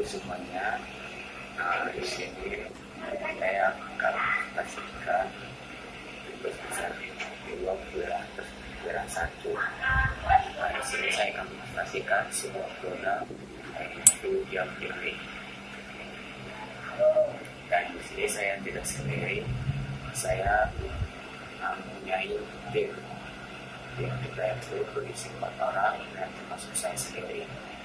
semuanya. Di sini saya akan pastikan besar dua belas berat satu. Di sini saya akan pastikan sebuah produk yaitu yang pilih. Dan di sini saya tidak sendiri, saya mempunyai tim kita itu berisi 4 orang dan termasuk saya sendiri.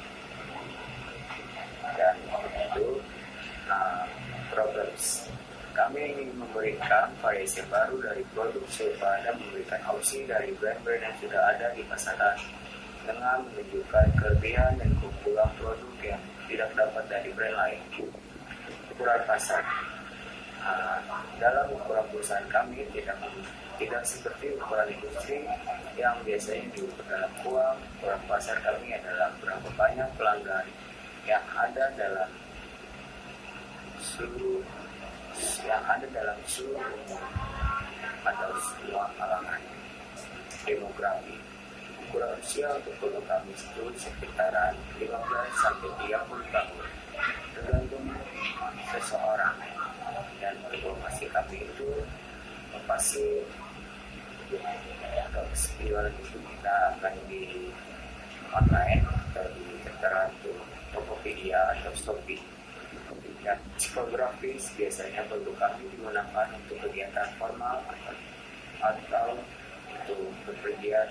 Dan itu progress kami ingin memberikan variasi baru dari produk serba dan memberikan opsi dari brand-brand yang sudah ada di pasaran dengan menunjukkan kelebihan dan keunggulan produk yang tidak dapat dari brand lain. Ukuran pasar dalam ukuran perusahaan kami tidak seperti ukuran industri yang biasanya diukur dalam uang. Ukuran pasar kami adalah berapa banyak pelanggan yang ada dalam seluruh umum atau semua kalangan demografi. Ukuran usia untuk produk kami itu sekitaran 15 sampai 30 tahun tergantung seseorang. Dan informasi kami itu pasti untuk jualan itu kita akan di online atau di tertera untuk Tokopedia atau Shopee. Dan psikografis biasanya produk kami digunakan untuk kegiatan formal atau untuk kegiatan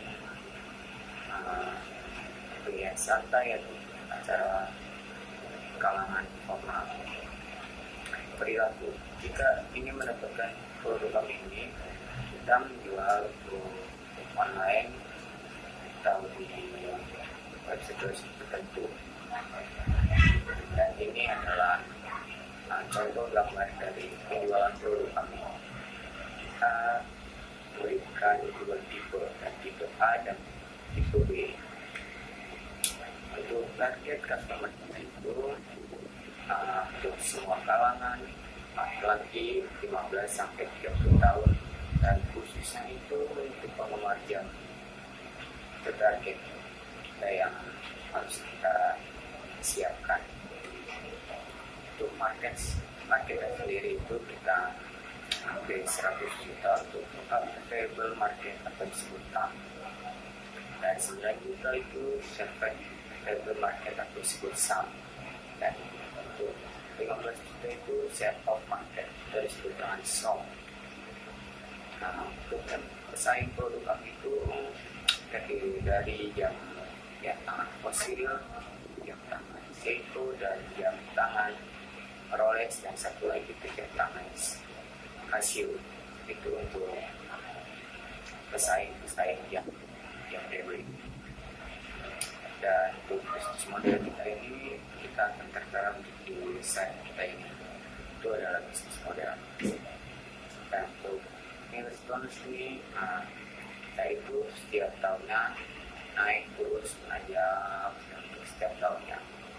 santai atau acara kalangan formal. Perilaku, jika ingin mendapatkan produk kami ini, kita menjual online atau di website tertentu. Dan ini adalah contoh gambar dari penjualan produk kami. Kita berikan dua tipe, dan tipe A dan tipe B. Untuk target customer itu untuk semua kalangan, laki-laki 15 sampai 30 tahun, dan khususnya itu untuk penggemar jam. Itu target kita yang harus kita siapkan. Untuk market sendiri itu kita hampir 100 juta untuk available market atau disebut TAM, dan 9 juta itu available market atau disebut SAM, dan untuk 15 juta itu set of market atau disebut dengan SOM. Untuk pesaing produk kami itu terdiri dari jam tangan fosil, jam tangan Seiko, dan jam tangan Rolex, dan satu lagi itu jam tangan Casio. Itu untuk pesaing yang debris. Dan untuk bisnis model kita ini, kita akan tertera di website kita ini. Itu adalah bisnis model. Dan untuk milestones ini, kita itu setiap tahunnya naik terus menanjak setiap tahunnya.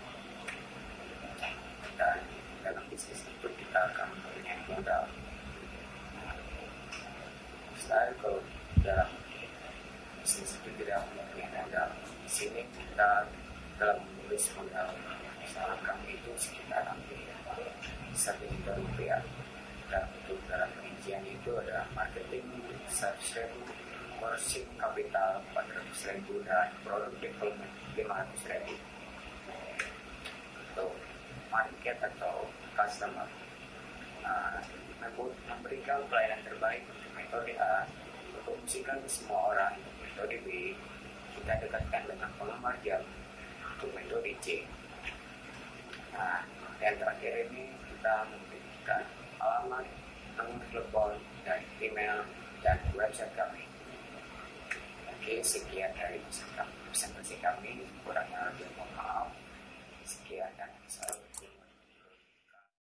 Dan dalam bisnis itu kita akan mempunyai modal. Kalau dalam bisnis itu tidak mempunyai modal, di sini kita dalam menulis modal usaha kami itu sekitar hampir 1 juta rupiah. Dan untuk dalam rincian itu ada marketing 100.000, worship capital 400.000, dan product development 500.000. Untuk market atau customer, memberikan pelayanan terbaik untuk metode A, mempromosikan ke semua orang. Metode B, kita dekatkan dengan penggemar jam. Untuk metode C, yang terakhir ini kita memberikan alamat, nomor telepon, dan email, dan website kami. Oke, sekian dari presentasi kami. Kurangnya lebih mohon maaf. Sekian dan salam.